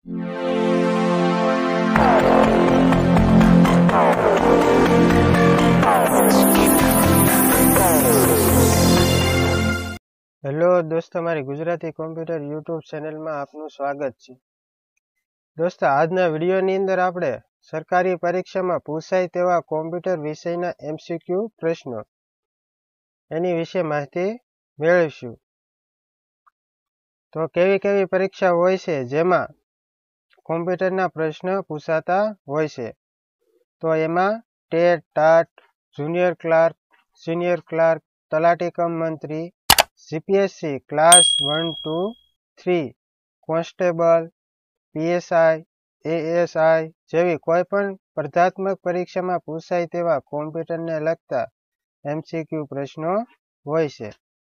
Hello દોસ્તો, મારી Gujarati computer YouTube ચેનલમાં આપનું સ્વાગત છે. દોસ્તો, આજના વિડીયોની અંદર આપણે સરકારી પરીક્ષામાં પૂછાય તેવા કોમ્પ્યુટર વિષયના MCQ પ્રશ્નો એની વિશે માહિતી મેળવીશું. તો કેવી પરીક્ષા હોય છે જેમાં કોમ્પ્યુટરના પ્રશ્ન પૂછાતા હોય છે? તો એમાં TET, TAT, junior clerk, senior clerk, તલાટી કમ મંત્રી, CPSC class 1, 2, 3, constable, PSI, ASI જેવી કોઈપણ સ્પર્ધાત્મક પરીક્ષામાં પૂછાય તેવા કોમ્પ્યુટરને લગતા MCQ પ્રશ્નો હોય છે,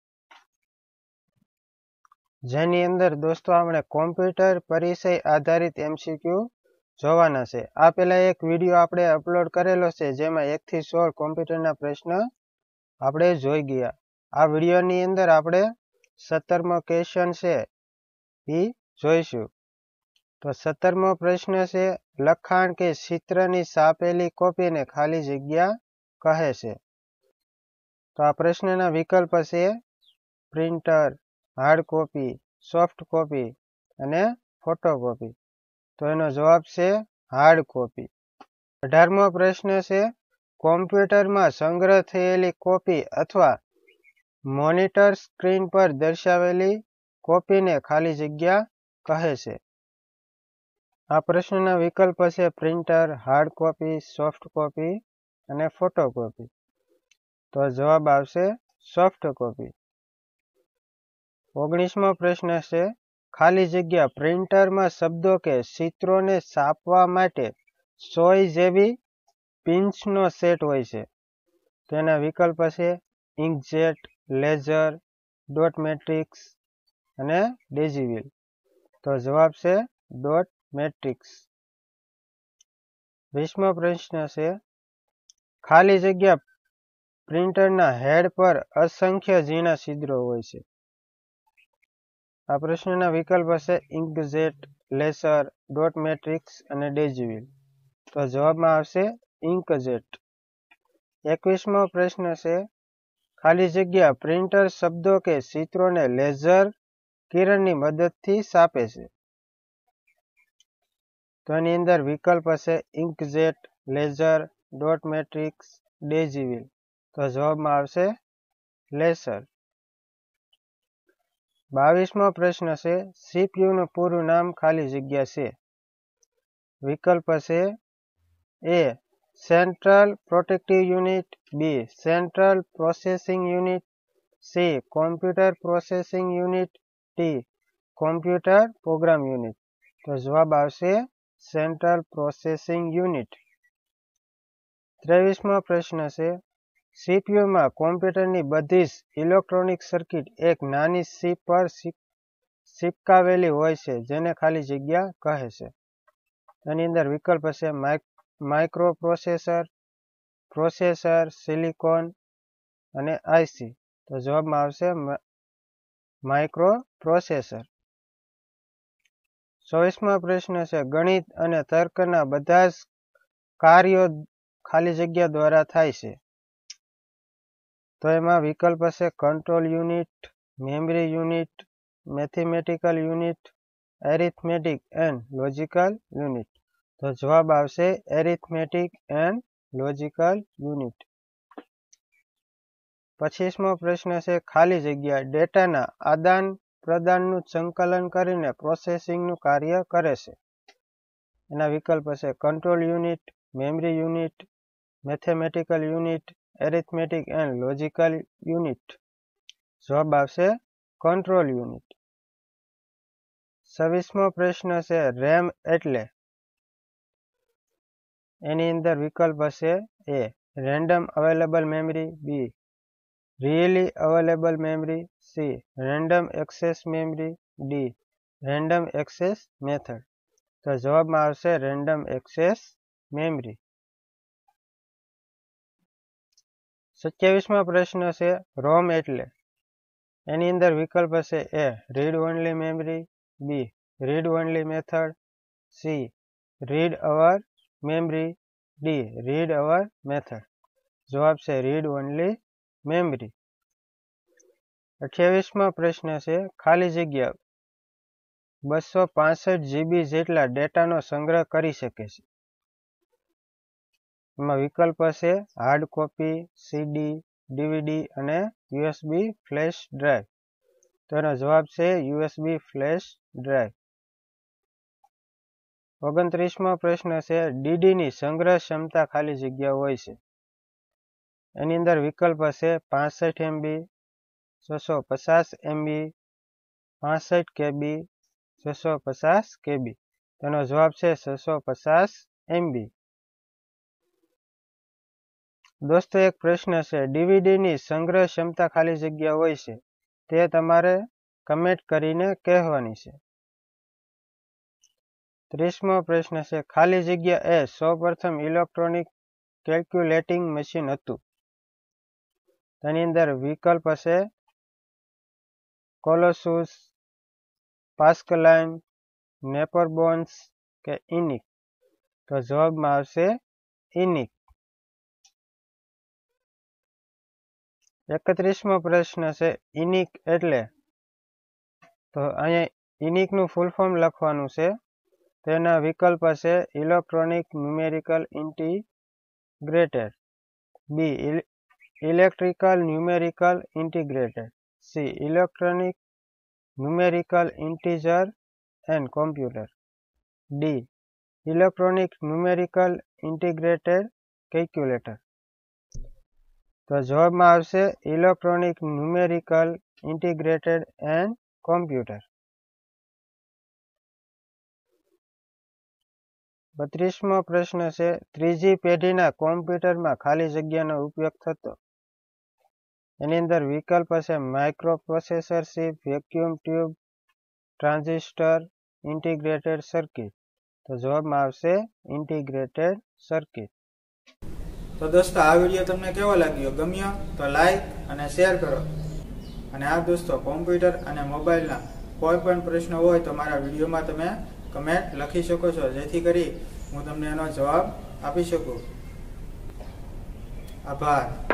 જેની અંદર દોસ્તો આપણે કોમ્પ્યુટર પરિચય આધારિત MCQ જોવાના છે. આ પહેલા એક વિડીયો આપણે અપલોડ કરેલો છે જેમાં 1 થી 16 કોમ્પ્યુટરના પ્રશ્ન આપણે જોઈ ગયા. આ વિડીયોની અંદર આપણે 17મો ક્વેશ્ચન છે એ જોઈશું. તો 17મો પ્રશ્ન છે, લખાણ કે ચિત્રની છાપેલી કોપીને ખાલી જગ્યા કહે છે. તો આ પ્રશ્નના વિકલ્પ છે printer, hard copy, soft copy અને ફોટોકોપી. તો એનો જવાબ છે હાર્ડ કોપી. 18મો પ્રશ્ન છે, કોમ્પ્યુટરમાં સંગ્રહ થયેલી કોપી અથવા મોનિટર સ્ક્રીન પર દર્શાવેલી કોપીને ખાલી જગ્યા કહે છે. આ પ્રશ્નના વિકલ્પ છે printer, hard copy, soft copy અને ફોટોકોપી. તો જવાબ આવશે સોફ્ટ કોપી. 19મો પ્રશ્ન છે, ખાલી જગ્યા પ્રિન્ટરમાં શબ્દો કે ચિત્રોને છાપવા માટે 100 જેવી પિન્સનો સેટ હોય છે. તેના વિકલ્પ છે ઇન્કજેટ, લેઝર, ડોટ મેટ્રિક્સ અને ડેઝીવીલ. તો જવાબ છે ડોટ મેટ્રિક્સ. 20મો પ્રશ્ન છે, ખાલી જગ્યા પ્રિન્ટરના હેડ પર અસંખ્ય ઝીણા છિદ્રો હોય છે. આ પ્રશ્નના વિકલ્પ છે ઇન્કજેટ, લેસર, ડોટ મેટ્રિક્સ અને ડેઝીવીલ. તો જવાબમાં આવશે ઇન્કજેટ. 21મો પ્રશ્ન છે, ખાલી જગ્યા પ્રિન્ટર શબ્દો કે ચિત્રોને લેઝર કિરણની મદદથી છાપે છે. તો એની અંદર વિકલ્પ છે inkjet, laser, dot matrix, daisy wheel. તો જવાબમાં આવશે લેસર. 22મો પ્રશ્ન છે, CPU નું પૂરું નામ ખાલી જગ્યા છે. વિકલ્પ છે A central protective unit, B central processing unit, C computer processing unit, D computer program unit. તો જવાબ આવશે સેન્ટ્રલ પ્રોસેસિંગ યુનિટ. 23મો પ્રશ્ન છે, CPUમાં કોમ્પ્યુટરની બધી જ ઇલેક્ટ્રોનિક સર્કિટ એક નાની ચિપ પર ચિપકાવેલી હોય છે જેને ખાલી જગ્યા કહે છે. એની અંદર વિકલ્પ છે માઇક્રો પ્રોસેસર, પ્રોસેસર, સિલિકોન અને IC. તો જવાબમાં આવશે માઇક્રો પ્રોસેસર. 24મો પ્રશ્ન છે, ગણિત અને તર્કના બધા જ કાર્યો ખાલી જગ્યા દ્વારા થાય છે. તો એમાં વિકલ્પ છે control unit, memory unit, mathematical unit, arithmetic and logical unit. તો જવાબ આવશે એરિથમેટિક એન્ડ લોજિકલ યુનિટ. 25મો પ્રશ્ન છે, ખાલી જગ્યા ડેટાના આદાન પ્રદાનનું સંકલન કરીને પ્રોસેસિંગનું કાર્ય કરે છે. એના વિકલ્પ છે control unit, memory unit, mathematical unit, arithmetic and logical unit. જવાબ આવશે કંટ્રોલ યુનિટ. 26મો પ્રશ્ન છે, રેમ એટલે? એની અંદર વિકલ્પ છે A random available memory, B really available memory, C random access memory, D random access method. તો જવાબમાં આવશે રેન્ડમ એક્સેસ મેમરી. 27મો પ્રશ્ન છે, રોમ એટલે? એની અંદર વિકલ્પ છે A read only memory, B read only method, C read our memory, D read our method. જવાબ છે રીડ ઓનલી મેમરી. 28મો પ્રશ્ન છે ખાલી જગ્યા 265 GB જેટલા ડેટાનો સંગ્રહ કરી શકે છે. એમાં વિકલ્પ છે હાર્ડ કોપી, સીડી, ડીવીડી અને યુએસબી ફ્લેશ ડ્રાઈવ. તો એનો જવાબ છે યુએસબી ફ્લેશ ડ્રાઈવ. 29મો પ્રશ્ન છે ડીડીની સંગ્રહ ક્ષમતા ખાલી જગ્યા હોય છે. એની અંદર વિકલ્પ છે 65 MB, 650 MB, 65 KB, 650 KB. તેનો જવાબ છે 650 MB. દોસ્તો એક પ્રશ્ન છે ડીવીડીની સંગ્રહ ક્ષમતા ખાલી જગ્યા હોય છે તે તમારે કમેન્ટ કરીને કહેવાની છે. 30મો પ્રશ્ન છે ખાલી જગ્યા એ સૌપ્રથમ ઇલેક્ટ્રોનિક કેલ્ક્યુલેટિંગ મશીન હતું. તેની અંદર વિકલ્પ હશે કોલોસુસ, પાસ્કલાઇન, નેપરબોન્સ કે ઇનિક. તો જવાબમાં આવશે ઇનિક. 31મો પ્રશ્ન છે ઇનિક એટલે, તો અહીંયા ઇનિકનું ફૂલ ફોર્મ લખવાનું છે. તેના વિકલ્પ છે electronic numerical integrated, B electrical numerical integrated, C electronic numerical integer and computer, D electronic numerical integrated calculator. તો જવાબમાં આવશે electronic numerical integrated and computer. 32મો પ્રશ્ન છે ત્રીજી પેઢીના કોમ્પ્યુટરમાં ખાલી જગ્યાનો ઉપયોગ થતો. એની અંદર વિકલ્પ છે micro processor chip, vacuum tube, transistor, integrated circuit. તો જવાબમાં આવશે ઇન્ટિગ્રેટેડ સર્કિટ. તો દોસ્તો આ વિડીયો તમને કેવો લાગ્યો? ગમ્યો તો લાઈક અને શેર કરો. અને આ દોસ્તો કોમ્પ્યુટર અને મોબાઈલના કોઈ પણ પ્રશ્ન હોય તો મારા વિડીયોમાં તમે કમેન્ટ લખી શકો છો, જેથી કરી હું તમને એનો જવાબ આપી શકું. આભાર.